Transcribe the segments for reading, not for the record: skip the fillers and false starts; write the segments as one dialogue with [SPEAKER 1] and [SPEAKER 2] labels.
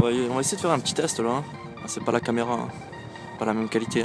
[SPEAKER 1] on va essayer de faire un petit test là. Hein. Ah, c'est pas la caméra, hein. Pas la même qualité. Hein.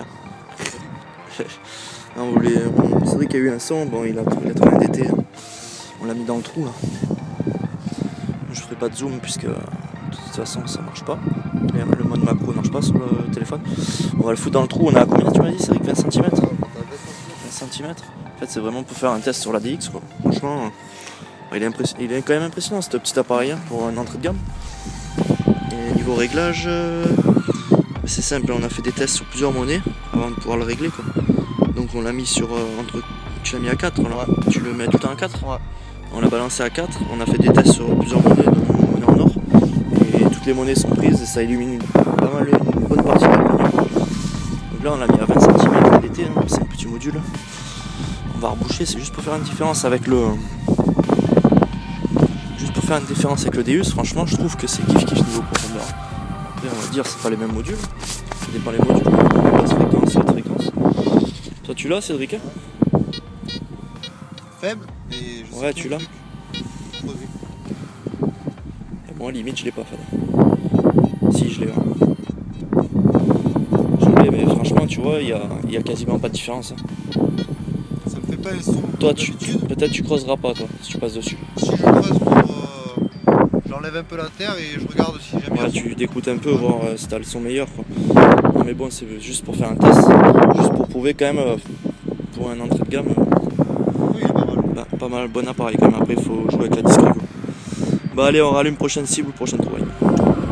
[SPEAKER 1] C'est vrai qu'il y a eu un son, bon il a trouvé un DT. Hein. On l'a mis dans le trou là. Je ferai pas de zoom puisque de toute façon ça marche pas. Le mode macro marche pas sur le téléphone. On va le foutre dans le trou, on a à combien tu m'as dit Cédric? 20 cm 20 cm. En fait c'est vraiment pour faire un test sur la DX quoi. Franchement il est quand même impressionnant ce petit appareil hein, pour une entrée de gamme. Et niveau réglage, c'est simple, on a fait des tests sur plusieurs monnaies avant de pouvoir le régler quoi. Donc on l'a mis sur tu l'as mis à 4 là. Ouais. Tu le mets tout le temps à 4 ouais. On l'a balancé à 4, on a fait des tests sur plusieurs monnaies, dont monnaie en or. Et toutes les monnaies sont prises et ça illumine pas mal une bonne partie de la lumière. Donc là on l'a mis à 20 cm d'été, hein, c'est un petit module. On va reboucher, c'est juste pour faire une différence avec le. Juste pour faire une différence avec le Deus, franchement je trouve que c'est kiff niveau profondeur. Après on va dire c'est pas les mêmes modules. Ça dépend les modules, la basse fréquence et la fréquence. Toi tu l'as Cédric?
[SPEAKER 2] Faible et je sais
[SPEAKER 1] ouais tu l'as. Moi limite je l'ai pas fait. Si je l'ai. Hein. Je l'ai mais franchement tu vois il y a quasiment pas de différence. Hein.
[SPEAKER 2] Ça me fait pas un son.
[SPEAKER 1] Toi peut-être tu creuseras pas toi si tu passes dessus.
[SPEAKER 2] Si je creuse j'enlève un peu la terre et je regarde si j'aime bien.
[SPEAKER 1] Ouais, tu découtes un peu voir si t'as le son meilleur quoi. Non mais bon c'est juste pour faire un test. Juste pour prouver quand même pour un entrée de gamme.
[SPEAKER 2] Oui il est pas mal.
[SPEAKER 1] Bah, pas mal, bon appareil quand même, après il faut jouer avec la discret. Bah allez on rallume prochaine cible ou prochaine trouvaille.